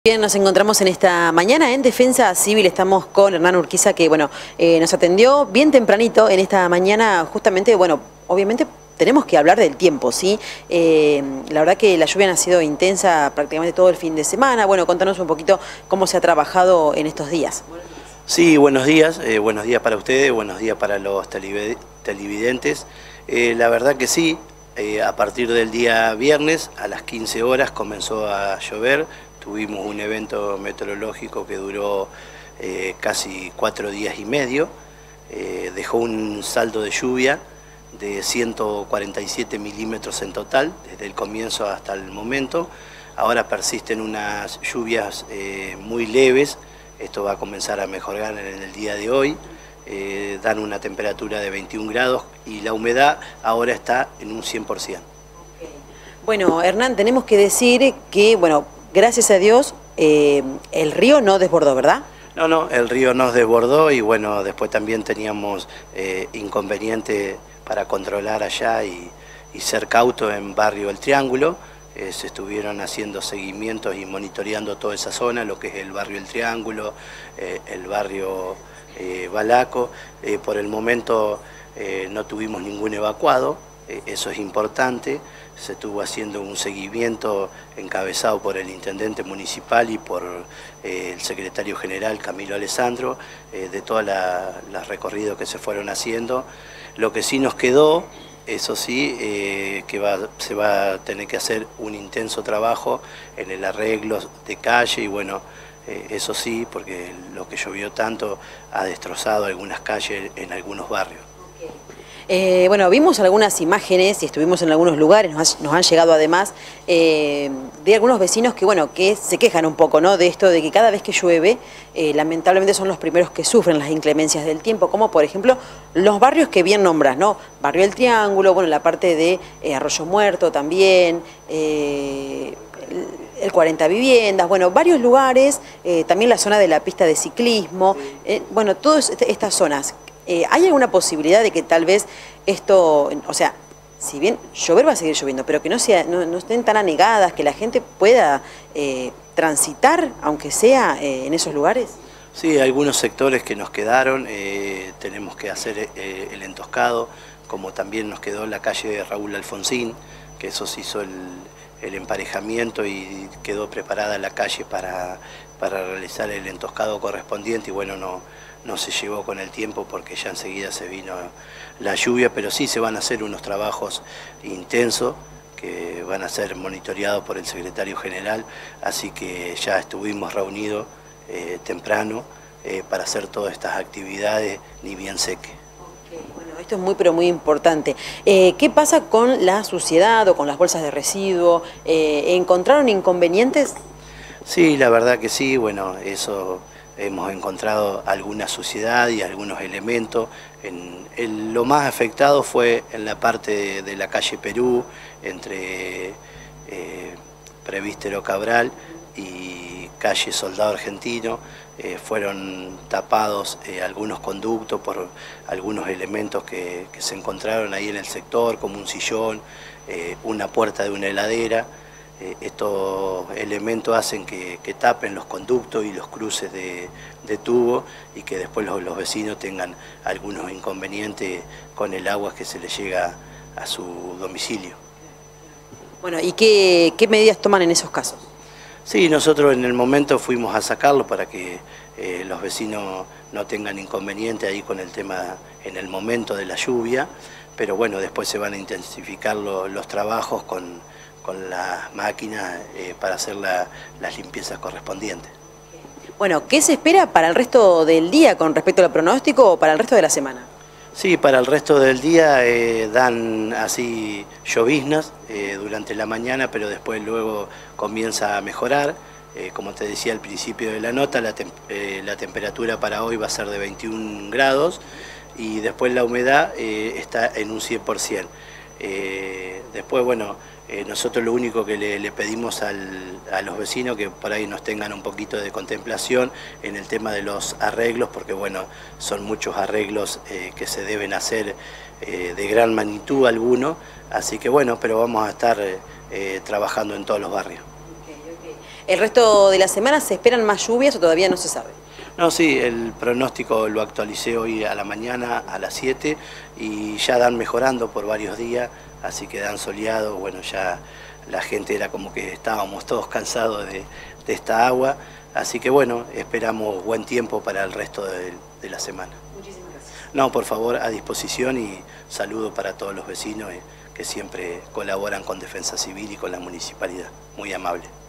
Bien, nos encontramos en esta mañana en Defensa Civil. Estamos con Hernán Urquiza, que nos atendió bien tempranito en esta mañana. Justamente, obviamente tenemos que hablar del tiempo, ¿sí? La verdad que la lluvia ha sido intensa prácticamente todo el fin de semana. Bueno, contanos un poquito cómo se ha trabajado en estos días. Sí, buenos días para ustedes, buenos días para los televidentes. La verdad que sí, a partir del día viernes a las 15 horas comenzó a llover. Tuvimos un evento meteorológico que duró casi 4 días y medio. Dejó un saldo de lluvia de 147 milímetros en total, desde el comienzo hasta el momento. Ahora persisten unas lluvias muy leves. Esto va a comenzar a mejorar en el día de hoy. Dan una temperatura de 21 grados y la humedad ahora está en un 100%. Bueno, Hernán, tenemos que decir que, gracias a Dios, el río no desbordó, ¿verdad? No, el río nos desbordó y después también teníamos inconveniente para controlar allá y ser cauto en barrio El Triángulo. Se estuvieron haciendo seguimientos y monitoreando toda esa zona, lo que es el barrio El Triángulo, el barrio Balaco. Por el momento no tuvimos ningún evacuado, eso es importante. Se estuvo haciendo un seguimiento encabezado por el intendente municipal y por el secretario general Camilo Alessandro de todos los recorridos que se fueron haciendo. Lo que sí nos quedó, eso sí, se va a tener que hacer un intenso trabajo en el arreglo de calle y eso sí, porque lo que llovió tanto ha destrozado algunas calles en algunos barrios. Vimos algunas imágenes y estuvimos en algunos lugares, nos han llegado además de algunos vecinos que se quejan un poco, ¿no?, de esto de que cada vez que llueve, lamentablemente son los primeros que sufren las inclemencias del tiempo, como por ejemplo los barrios que bien nombras, ¿no? Barrio El Triángulo, la parte de Arroyo Muerto también, el 40 Viviendas, varios lugares, también la zona de la pista de ciclismo, todas estas zonas. ¿Hay alguna posibilidad de que tal vez esto, si bien llover va a seguir lloviendo, pero que no estén tan anegadas, que la gente pueda transitar, aunque sea en esos lugares? Sí, algunos sectores que nos quedaron, tenemos que hacer el entoscado, como también nos quedó la calle de Raúl Alfonsín, que eso se hizo el emparejamiento y quedó preparada la calle para realizar el entoscado correspondiente y no se llevó con el tiempo porque ya enseguida se vino la lluvia, pero sí se van a hacer unos trabajos intensos que van a ser monitoreados por el secretario general, así que ya estuvimos reunidos temprano para hacer todas estas actividades ni bien seque. Esto es pero muy importante. ¿Qué pasa con la suciedad o con las bolsas de residuo? ¿Encontraron inconvenientes? Sí, la verdad que sí, eso hemos encontrado alguna suciedad y algunos elementos. Lo más afectado fue en la parte de la calle Perú, entre Prevístero Cabral y calle Soldado Argentino. Fueron tapados algunos conductos por algunos elementos que se encontraron ahí en el sector, como un sillón, una puerta de una heladera. Estos elementos hacen que tapen los conductos y los cruces de tubo y que después los vecinos tengan algunos inconvenientes con el agua que se les llega a su domicilio. ¿Y qué medidas toman en esos casos? Sí, nosotros en el momento fuimos a sacarlo para que los vecinos no tengan inconveniente ahí con el tema en el momento de la lluvia, pero después se van a intensificar los trabajos con las máquinas para hacer las limpiezas correspondientes. ¿Qué se espera para el resto del día con respecto al pronóstico o para el resto de la semana? Sí, para el resto del día dan así lloviznas durante la mañana, pero después luego comienza a mejorar. Como te decía al principio de la nota, la temperatura para hoy va a ser de 21 grados y después la humedad está en un 100%. Después, nosotros lo único que le pedimos a los vecinos que por ahí nos tengan un poquito de contemplación en el tema de los arreglos, porque son muchos arreglos que se deben hacer de gran magnitud algunos, así que pero vamos a estar trabajando en todos los barrios. ¿El resto de la semana se esperan más lluvias o todavía no se sabe? No, sí, el pronóstico lo actualicé hoy a la mañana a las 7 y ya dan mejorando por varios días, así que dan soleado. Bueno, ya la gente era como que estábamos todos cansados de esta agua, así que bueno, esperamos buen tiempo para el resto de la semana. Muchísimas gracias. No, por favor, a disposición, y saludo para todos los vecinos que siempre colaboran con Defensa Civil y con la municipalidad. Muy amable.